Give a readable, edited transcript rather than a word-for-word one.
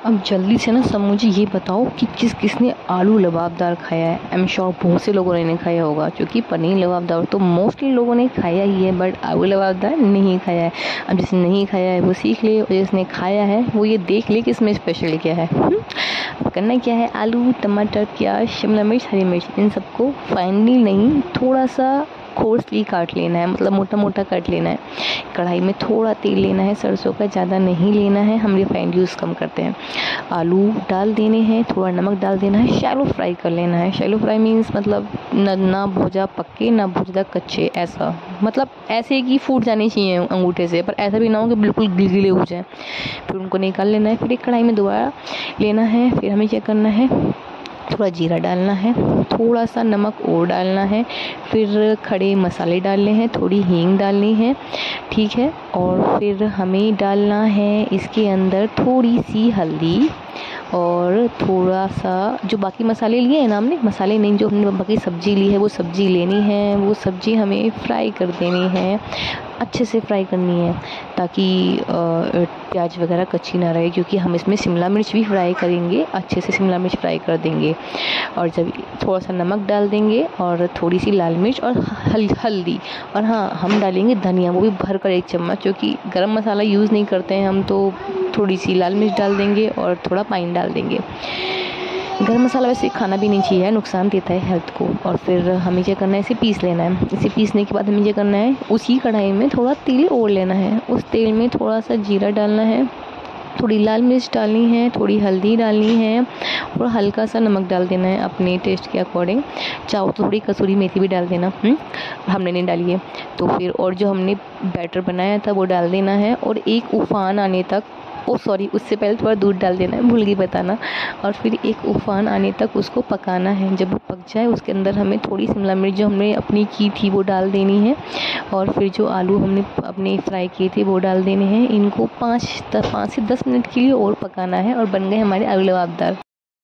अब जल्दी से ना सब मुझे ये बताओ कि किसने आलू लबाबदार खाया है। आई एम श्योर बहुत से लोगों ने नहीं खाया होगा, क्योंकि पनीर लबाबदार तो मोस्टली लोगों ने खाया ही है, बट आलू लबाबदार नहीं खाया है। अब जिसने नहीं खाया है वो सीख ले, और जिसने खाया है वो ये देख ले कि इसमें स्पेशल क्या है। अब करना क्या है, आलू, टमाटर, प्याज, शिमला मिर्च, हरी मिर्च, इन सबको फाइनली नहीं, थोड़ा सा कोर्सली काट लेना है, मतलब मोटा मोटा काट लेना है। कढ़ाई में थोड़ा तेल लेना है, सरसों का, ज़्यादा नहीं लेना है, हम रिफाइंड यूज़ कम करते हैं। आलू डाल देने हैं, थोड़ा नमक डाल देना है, शैलो फ्राई कर लेना है। शैलो फ्राई मीन्स मतलब ना बहुत ज़्यादा पक्के ना बहुत ज़्यादा कच्चे, ऐसा मतलब ऐसे कि फूट जाने चाहिए अंगूठे से, पर ऐसा भी ना हो कि बिल्कुल गिलगिले हो जाए। फिर उनको निकाल लेना है। फिर एक कढ़ाई में दोबारा लेना है। फिर हमें क्या करना है, थोड़ा जीरा डालना है, थोड़ा सा नमक और डालना है, फिर खड़े मसाले डालने हैं, थोड़ी हींग डालनी है, ठीक है। और फिर हमें डालना है इसके अंदर थोड़ी सी हल्दी, और थोड़ा सा जो बाकी मसाले लिए हैं ना हमने, मसाले नहीं, जो हमने बाकी सब्ज़ी ली है वो सब्ज़ी लेनी है। वो सब्ज़ी हमें फ्राई कर देनी है, अच्छे से फ्राई करनी है, ताकि प्याज वगैरह कच्ची ना रहे, क्योंकि हम इसमें शिमला मिर्च भी फ्राई करेंगे। अच्छे से शिमला मिर्च फ्राई कर देंगे, और जब थोड़ा सा नमक डाल देंगे और थोड़ी सी लाल मिर्च और हल्दी, और हाँ हम डालेंगे धनिया, वो भी भर कर 1 चम्मच, क्योंकि गरम मसाला यूज़ नहीं करते हैं हम, तो थोड़ी सी लाल मिर्च डाल देंगे और थोड़ा पानी डाल देंगे। गरम मसाला वैसे खाना भी नहीं चाहिए, नुकसान देता है हेल्थ को। और फिर हमें क्या करना है, इसे पीस लेना है। इसे पीसने के बाद हमें क्या करना है, उसी कढ़ाई में थोड़ा तेल और लेना है। उस तेल में थोड़ा सा जीरा डालना है, थोड़ी लाल मिर्च डालनी है, थोड़ी हल्दी डालनी है, और हल्का सा नमक डाल देना है अपने टेस्ट के अकॉर्डिंग। चाहो तो थोड़ी कसूरी मेथी भी डाल देना, हमने नहीं डाली है। तो फिर और जो हमने बैटर बनाया था वो डाल देना है, और एक उफान आने तक, उससे पहले थोड़ा दूध डाल देना है, भूल गई बताना। और फिर एक उफान आने तक उसको पकाना है। जब वो पक जाए उसके अंदर हमें थोड़ी शिमला मिर्च जो हमने अपनी की थी वो डाल देनी है, और फिर जो आलू हमने अपने फ्राई किए थे वो डाल देने हैं। इनको 5 से 10 मिनट के लिए और पकाना है, और बन गए हमारे आलू लबाबदार।